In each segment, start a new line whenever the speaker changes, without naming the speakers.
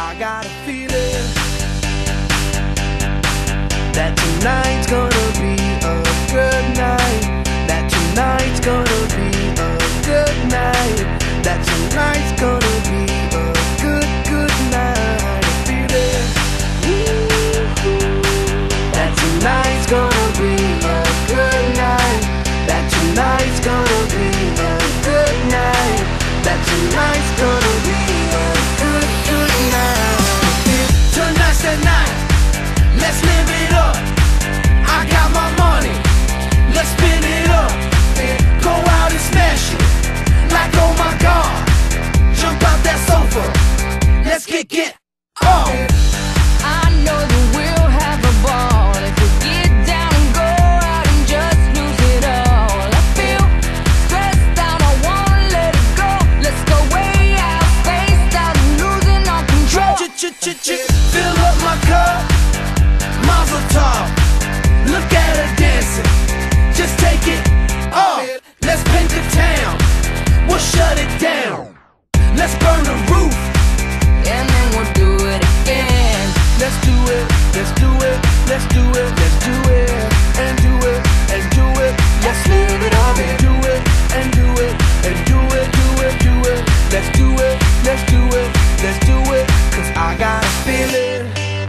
I got a feeling that tonight's gonna be a good night. That tonight's gonna be a good night. That tonight's gonna be a good night. I feel it. That tonight's gonna be a good night. That tonight's gonna be a good night. That tonight's gonna be a good night. Tonight's the night. Let's live it up. I got my money. Let's spin it up. Go out and smash it. Like oh my God. Jump out that sofa. Let's kick it off.
I know that we'll have a ball if we get down and go out and just lose it all. I feel stressed out, I wanna let it go. Let's go way out, spaced out, and losing all control.
Fill up my cup, Mazel tov. Look at her dancing, just take it off. Let's paint the town, we'll shut it down. Let's burn the roof,
And then we'll do it again.
let's do it, let's do it, let's do it, let's do it, and do it, and do it. Let's live it up and do it, and do it, and do it, do it, do it. Let's do it, let's do it, let's do it. Cause I got a feeling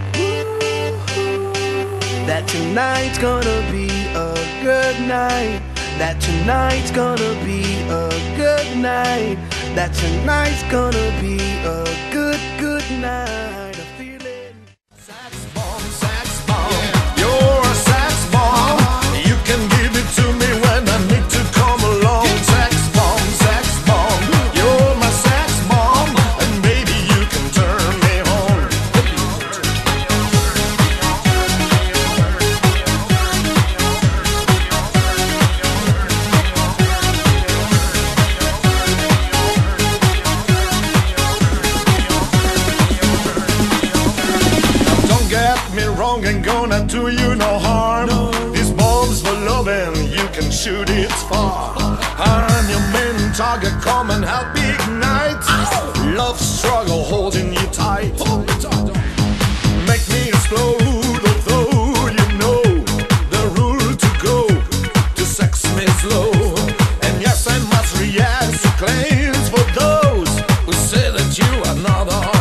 that tonight's gonna be a good night. That tonight's gonna be a good night. That tonight's gonna be a good night. I feel it.
Sax bomb, you're a sax bomb. You can give it to me when I need to come along. Sax bomb, you're my sax bomb, and baby you can turn me on. Don't get me wrong, ain't gonna do you no harm. This bomb's for loving, you can shoot it far. I'm your main target, come and help ignite. Love struggle holding you tight. Make me explode, although you know the rule to go to sex me slow. And yes, I must react to claims for those who say that you are not the